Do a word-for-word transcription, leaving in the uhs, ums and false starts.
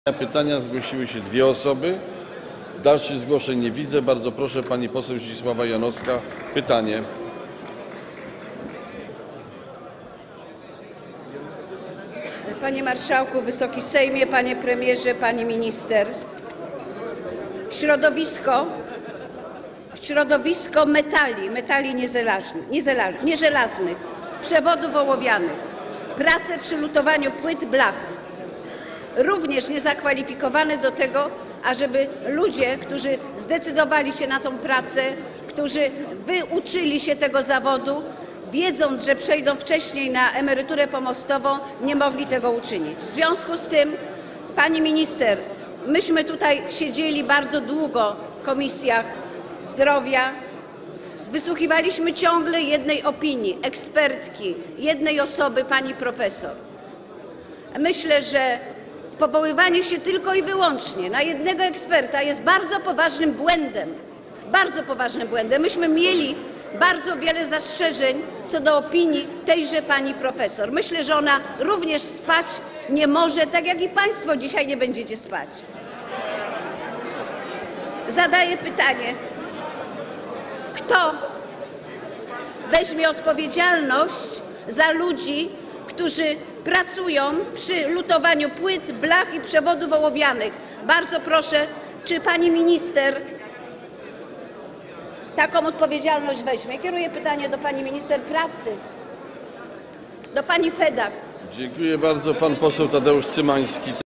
Pytania zgłosiły się dwie osoby. Dalszych zgłoszeń nie widzę. Bardzo proszę, pani poseł Zdzisława Janowska. Pytanie. Panie Marszałku, Wysoki Sejmie, Panie Premierze, Pani Minister. Środowisko, środowisko metali, metali nieżelaznych, nieżelaznych, przewodów ołowianych, prace przy lutowaniu płyt blach, również niezakwalifikowane do tego, ażeby ludzie, którzy zdecydowali się na tą pracę, którzy wyuczyli się tego zawodu, wiedząc, że przejdą wcześniej na emeryturę pomostową, nie mogli tego uczynić. W związku z tym, pani minister, myśmy tutaj siedzieli bardzo długo w komisjach zdrowia, wysłuchiwaliśmy ciągle jednej opinii, ekspertki, jednej osoby, pani profesor. Myślę, że powoływanie się tylko i wyłącznie na jednego eksperta jest bardzo poważnym błędem, bardzo poważnym błędem. Myśmy mieli bardzo wiele zastrzeżeń co do opinii tejże pani profesor. Myślę, że ona również spać nie może, tak jak i państwo dzisiaj nie będziecie spać. Zadaję pytanie, kto weźmie odpowiedzialność za ludzi, którzy pracują przy lutowaniu płyt, blach i przewodów ołowianych. Bardzo proszę, czy pani minister taką odpowiedzialność weźmie? Kieruję pytanie do pani minister pracy, do pani Fedak. Dziękuję bardzo. Pan poseł Tadeusz Cymański.